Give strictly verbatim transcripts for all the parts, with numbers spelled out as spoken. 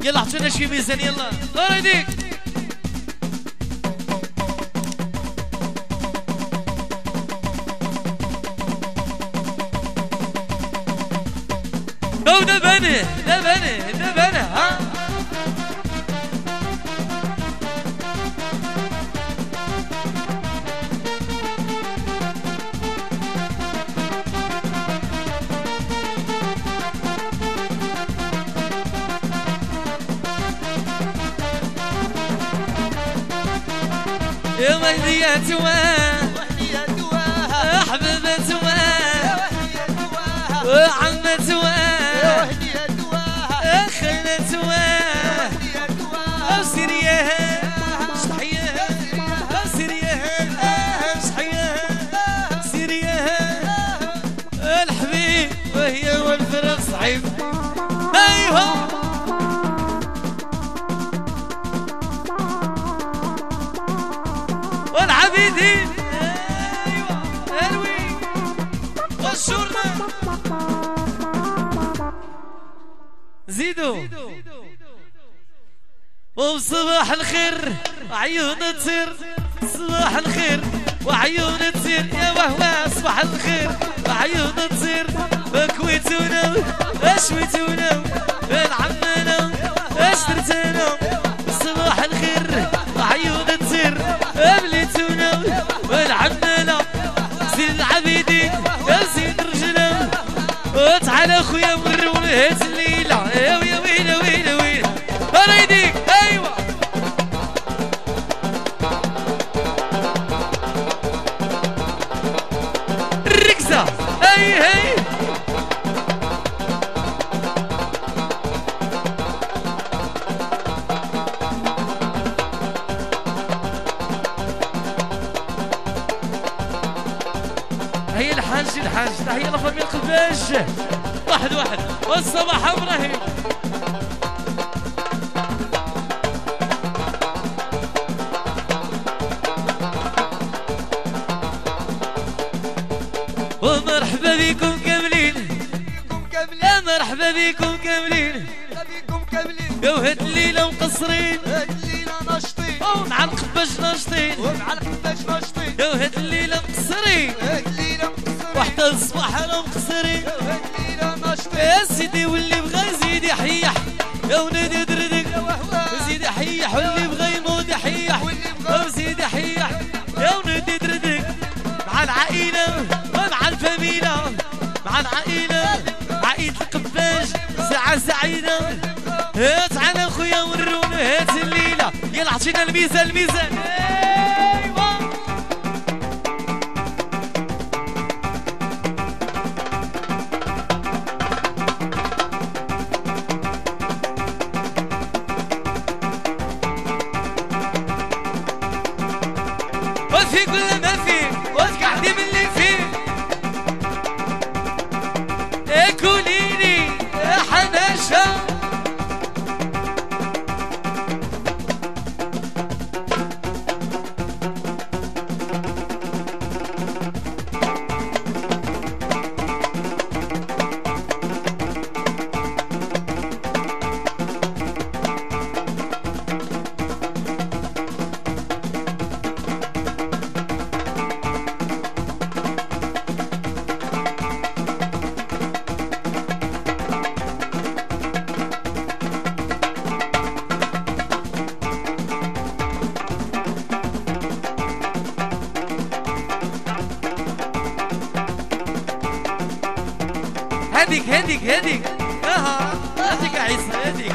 يلا حطينا شي ميزان يلا دور ايديك او دبنه دبنه دبنه ها يا وهدية واه حبيبة واه وعمة واه خلة واه سريها صحيها سريها صحيها سريها الحبيب وهي والفرق صعيب ايوه والعبيدين ايوه اروي والشرنا زيدوا وصباح الخير عيون تصير صباح الخير وعيون تصير يا وهوى صباح الخير وعيون تصير بكويتونا اشويتونا العمنا اشترتنا صباح الخير وعيون تصير قبلتونا والعمنا زين العبيدين يا زين رجلا وتعالى خويا ورون هات الليله يا ويا وينا وينا وينا اريديك ايوه الركزه اي هي هي الحاج الحاج هي لفامي القباش واحد واحد والصباح ابراهيم ومرحبا بكم كاملين يا مرحبا بكم كاملين يا وهاد الليله مقصرين هاد الليله ناشطين ومع القباش ناشطين ومع القباش ناشطين يا وهاد الليله مقصرين هاد الليله مقصرين وحتى الصباح انا مقصرين يا وهاد الليله ناشطين يا سيدي واللي بغى يزيد يحيح يا ولادي دردك زيد يحيح واللي بغى يموت يحيح وزيد يحيح يا ولادي دردك مع العائله ومع الفاميله مع العائله عائله القباش ساعه سعيده هات على خويا ورونا هات الليله يلا عطينا الميزان الميزان ايوا وفي كل ما فيه وتقعدي من اللي فيه اكليني يا حناشه هديك هديك هديك اها هديك يا عيسى هديك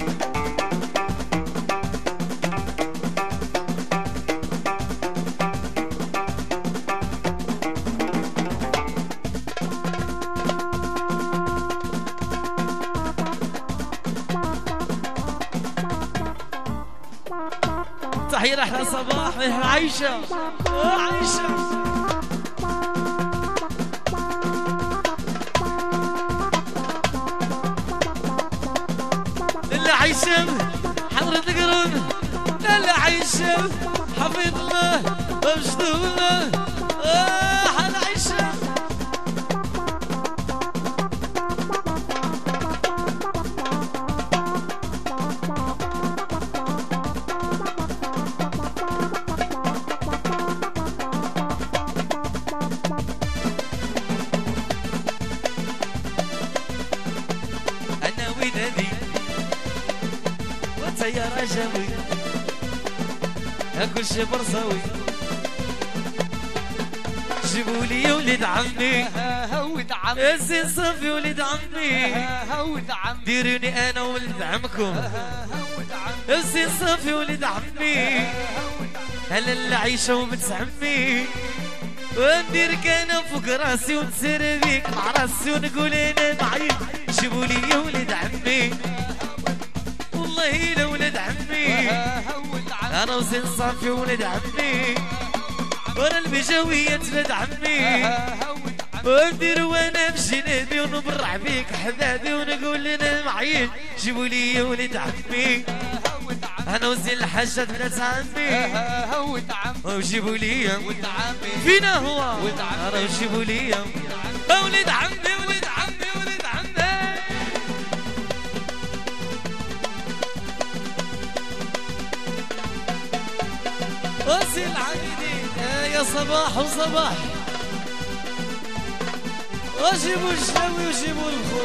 تحية لأحلى صباح من عايشة عايشة عيشم حضرة القرون لا عيشم حفيظ الله ومجد الله آه حنا عيشم يا رجاوي كل شي برصاوي جيبوا لي ولد عمي ولد عمي الزين صافي ولد عمي ولد عمي ديروني انا ولد عمكم ولد عمي الزين صافي ولد عمي هلا العيشة وبنت عمي وندير كان فوق راسي ونسير بيك مع راسي ونقول انا معي جيبوا لي ولد عمي والله لا ولد عمي انا وزين صافي ولد عمي وانا البجاوية ولد عمي وندير وانا بجنابي ونبرع بيك حبابي ونقول انا معي جيبوا لي ولد عمي انا وزين الحاجة بنات عمي ولد عمي وجيبوا لي ولد عمي فينا هو ولد عمي انا وجيبوا لي ولد عمي ولد عمي ولد عمي وصل العبيدين يا صباح وصباح وجيبوا الشاوي وجيبوا الخور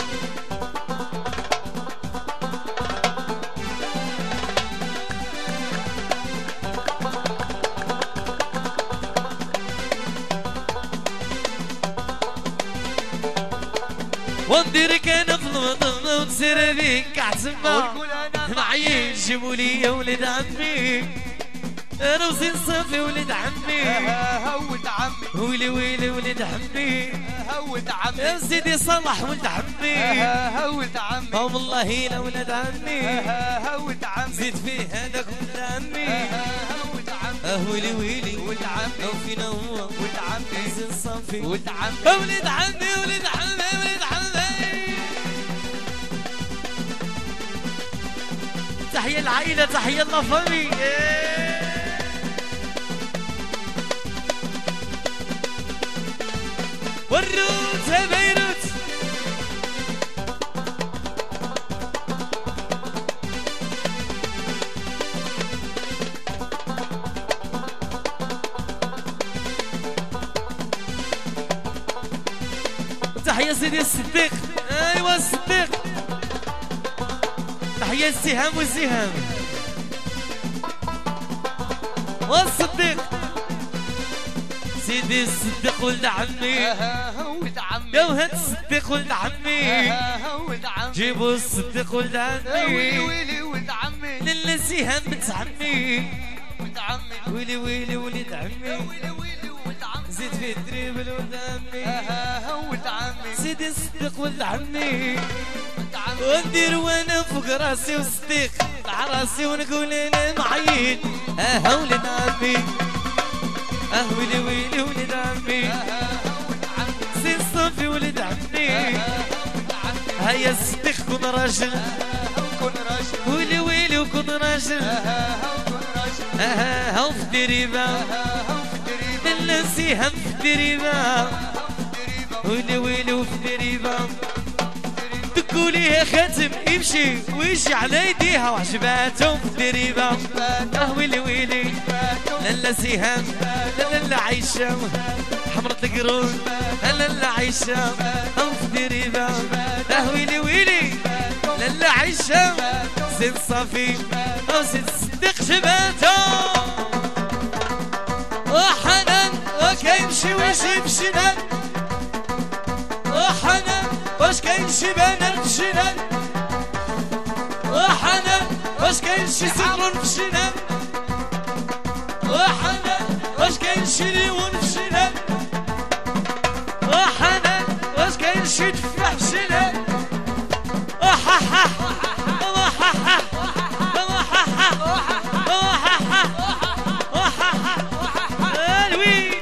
وندير كان في المضمة ونسير بيك عتمة معي جيبوا لي ولد عمي انا وزين صافي ولد عمي ولد عمي ويلي ويلي ولد عمي ولد عمي يا سيدي صلاح ولد عمي ولد عمي اه والله لا ولد عمي ولد عمي زيد فيه هذاك ولد عمي ولد عمي اه ويلي ويلي ولد عمي او فينا هو ولد عمي زين صافي ولد عمي ولد عمي ولد عمي ولد عمي تحية العائلة تحية الله فامي والروت يا بيروت تحية سيدي الصديق ايوا الصديق تحية السهام والسهام والصديق سيدي الصديق ولد عمي ولد عمي يا وهاد الصديق ولد عمي ولد عمي جيبوا الصديق ولد ويلي عمي ويلي ولد عمي للا سهام بنت عمي ولد عمي ويلي ويلي ولد عمي ويلي ويلي ولد عمي زيد في الدريبل ولد عمي ولد عمي سيدي الصديق ولد عمي ولد عمي وندير وانا فوق راسي والصديق مع راسي ونقول انا معين اه ولد عمي اه ويلي ويلي ولد عمي ولد عمي زين صافي ولد عمي هيا الصديق كون راجل كون راجل ويلي ويلي وكون راجل كون راجل اه هاو في الدريبة للا سيهم في الدريبة ويلي ويلي وفي الدريبة دقوا ليه خاتم يمشي ويجي على يديها وعجباتهم في الدريبة اه ويلي ويلي لالا سهام لالا عايشة حمرة القرون لالا عايشة او في الدريبة اه ويلي ويلي لالا عايشة زين صافي او زين صديق جباتهم وحنان وكيمشي ويجيب شنان وحنان واش كاين شي بنات في جنان وحنان واش كاين شي سيترون في جنان وحنان واش كاين شي ليمون في جنان وحنان واش كاين شي تفاح في جنان وحاحا وحاحا وحاحا وحاحا وحاحا الوي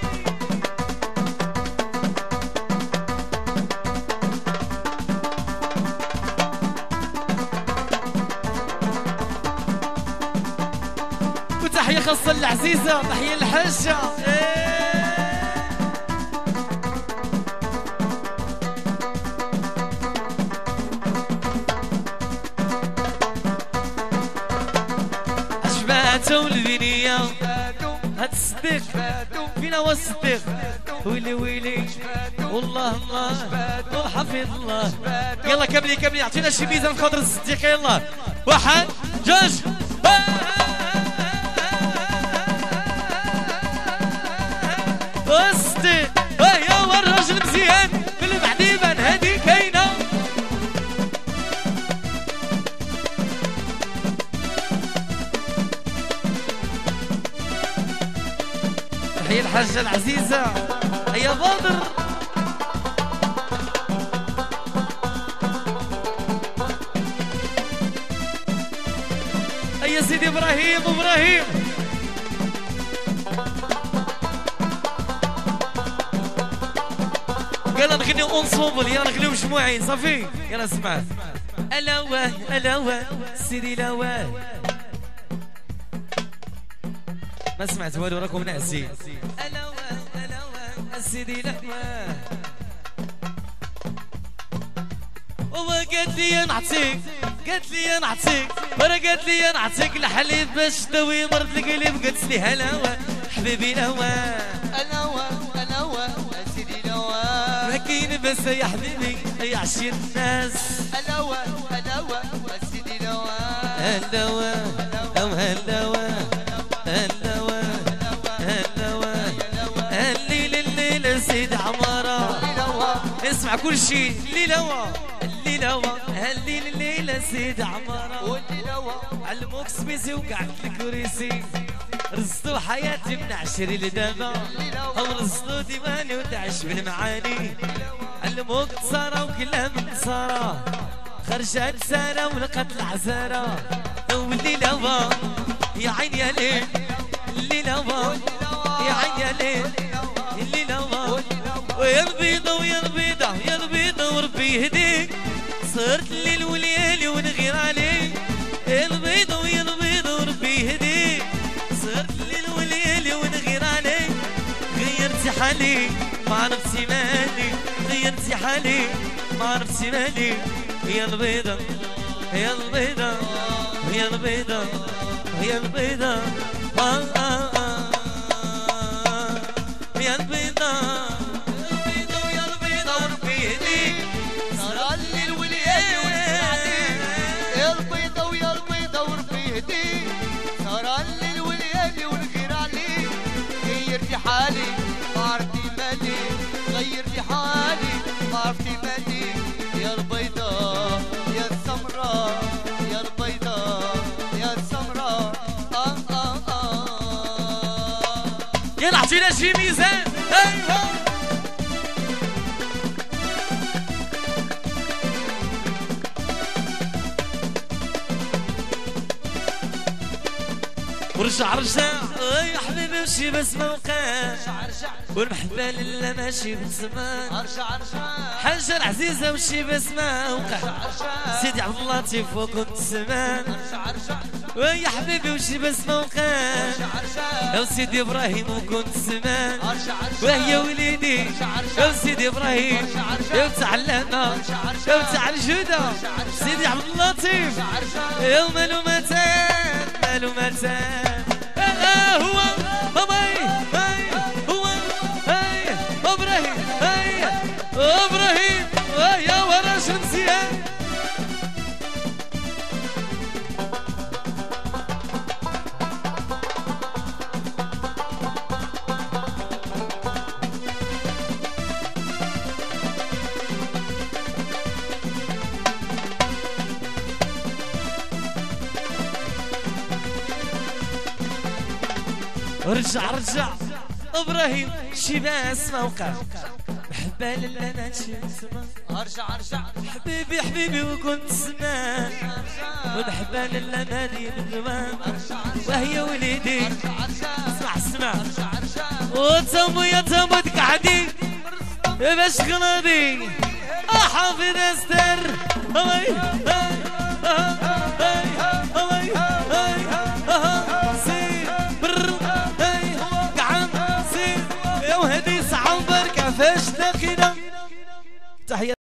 وتحية خاصة للعزيزة تحية للحاجة عجباتهم البنية هاد الصديق فينا هو الصديق ويلي ويلي والله الله وحفظ الله. يلا كملي كملي اعطينا شي ميزان خاطر الصديق. يلا واحد جوج الصديق يا هو الراجل مزيان اللي بعدي بان هادي كاينه. هي الحاجة العزيزة هيا بادر. هيا سيدي ابراهيم ابراهيم يلا نغنيو اونسومبل. يلا نغنيو مجموعين صافي. يلا سمعت الا واه الا واه سيدي لا واه ما سمعت والو راكم ناعسين. الا واه الا واه سيدي لا واه وقالت لي نعطيك قالت لي نعطيك ورا قالت لي نعطيك الحليب باش تدوي مرض القلب. قلت لي هلا واه حبيبي لا واه الا واه الا واه سيدي لا واه ما كاين بس يا حبيبي يا عشير الناس. الا واه الا واه سيدي لا واه هلا واه او هلا واه هلا واه هلا واه الليل الليل سيد عمارة اسمع كل شيء. الليلة واه الليلة واه الليل الليل سيد عمارة علموك سميسي وقعدت الكريسي. رزقتو حياتي من عشري لدابا او رزقتو ديواني وتعيش بالمعاني. علموك تصارى وكلام نصارى خرجت سارة ولقت العزارة. والليلة واه يا عين يا ليل الليلة واه يا عين يا ليل الليلة واه ويا البيضة ويا البيضة يا البيضة وربي يهديك. صرت الليل وليالي ونغير عليك. يا البيضة ويا البيضة وربي يهديك. صرت الليل وليالي ونغير عليك. غيرتي حالي ما عرفتي مالي غيرتي حالي ما عرفتي مالي. يا البيضة يا البيضة يا البيضة يا البيضة آه آه آه يا البيضة البيضة ويا البيضة وربي يهديك. صار الليل والليالي ونغير عليك. يا البيضة ويا البيضة وربي يهديك. صار الليل والليالي ونغير عليك. غيرتي حالي ما عرفتي مالي غيرتي حالي ما عرفتي مالي. يا البيضة يا السمراء يا البيضة يا السمراء آه آه آه. يلا اعطينا شي ميزان. ايوه ورجع رجع يا حبيبي وشي بس ما وقع والمحبة لله ماشي بالزمان. ارجع ارجع حاجة العزيزة وشي بس ما وقع سيدي عبد اللطيف وكنت زمان. ارجع ارجع ويا حبيبي وشي بس ما وقع يا سيدي ابراهيم وكنت زمان. وهي وليدي يا سيدي ابراهيم يا بتاع اللهنا يا بتاع الجودة سيدي عبد اللطيف يا مالو متان مالو متان. هو باي باي هو هاي ابراهيم هاي ابراهيم يا وراش مزيان. رجع رجع ابراهيم شي باس ما وقع محبة لله ماشي بالزمان. ارجع ارجع حبيبي حبيبي وكنت زمان والمحبة لله مالي بالزمان. وهي وليدي اسمع اسمع وتمو يا تمو تقعدي باش غنادي حافظ استر وهدي صعب بركة فاش لقينا تحية.